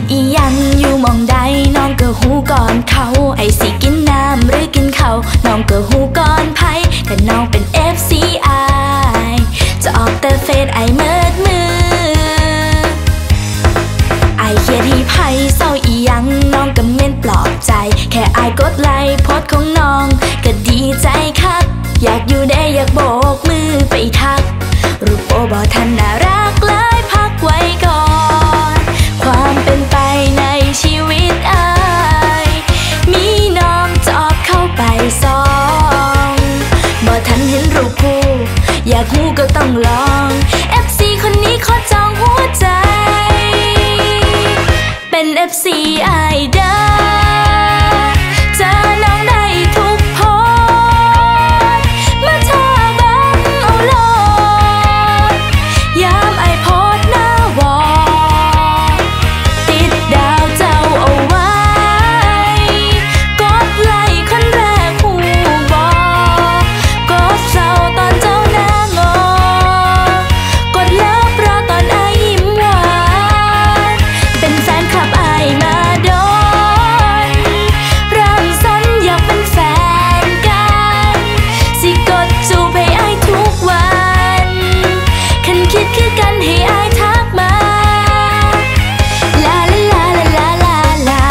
อีหยังอยู่มองใดน้องก็หูก่อนเขาไอ้สิกินน้ำหรือกินเขาน้องก็หูก่อนไผแต่น้องเป็น FCI จะออกแต่เฟซไอ้เมิดมือไอ้เขียนให้ไผเศร้าอีหยังน้องก็เม้นปลอบใจแค่ไอ้กดไลค์โพสต์ของน้องก็ดีใจคักอยากอยู่ได้อยากโบกมือไปทักรูปโอบอทันน่ารักเลยพักไว้ก่อนความเป็นไปในชีวิตอ้ายมีน้องจอบเข้าไปส่องบ่ทันเห็นรูปคู่อยากหูก็ต้องลอง FC คนนี้ขอจองหัวใจเป็น FC อ้ายเด้อเจอน้องได้ทุกโพสต์มาท่าบังเอาโลดยามไอ้โพสต์หน้าวอติดดาวเจ้าเอาไว้กดไลค์คนแรกหูบอกดเศร้าตอนเจ้าหน้างอกดเลิฟรอตอนไอ้ยิ้มหวานเป็นแฟนคลับไอ้มาโดนเริ่มสนอยากเป็นแฟนกันสิกดจูบให้ไอ้ทุกวันคันคิดคือกันให้ไอ้ทักมาลาลาลาลาลาลา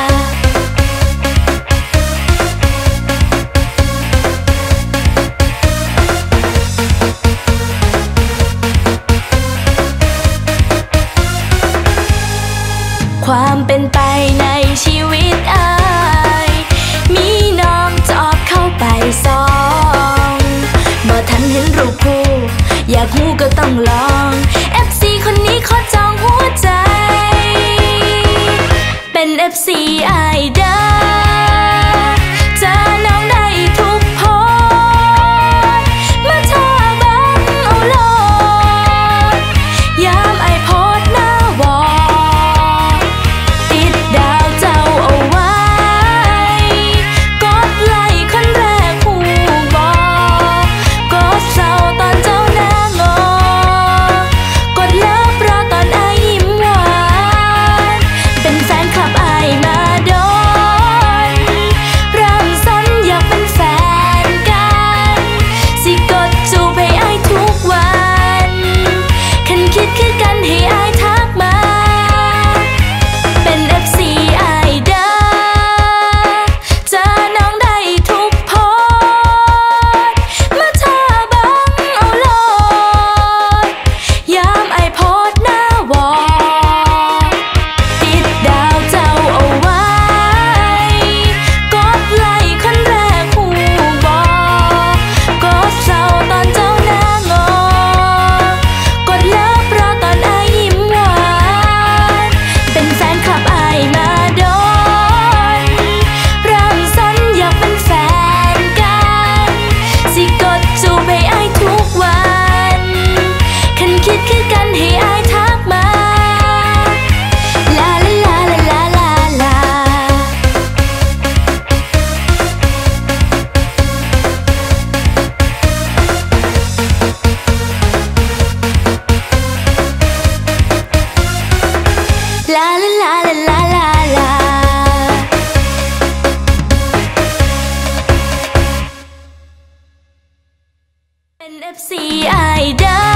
ความเป็นไปในชีวิตอ้ายมีน้องจอบเข้าไปส่องบ่ทันเห็นรูปคู่อยากหูก็ต้องลอง FC คนนี้ขอจองหัวใจเป็น FC อ้ายเด้อเจอน้องได้ทุกโพสต์มาท่าบังเอาโลดยามไอ้โพสต์หน้าวอติดดาวเจ้าเอาไว้กดไลค์คนแรกหูบอกดเศร้าตอนเจ้าหน้างอกดเลิฟรอตอนไอ้ยิ้มหวานเป็นแฟนคลับไอ้มาโดนเริ่มสนอยากเป็นแฟนกันสิกดจูบให้ไอ้ทุกวันคันคิดคือกันให้ไอ้ทักมาเป็น FC ไอ้เด้อเจอน้องได้ทุกโพสต์มาท่าบังเอาโลดยามไอ้โพสต์หน้าวอติดดาวเจ้าเอาไว้กดไลค์คนแรกหูบอกดเศร้าตอนเจ้าหน้างอกดเลิฟรอตอนไอ้ยิ้มหวานเป็นแฟนคลับไอ้มาโดนเริ่มสนอยากเป็นแฟนกันสิกดจูบให้ไอ้ทุกวันคันคิดคือกันให้ไอ้ทักมาลาลาลาลาลาลาลาลาลาลาลาลาเป็น FC ไอ้เด้อ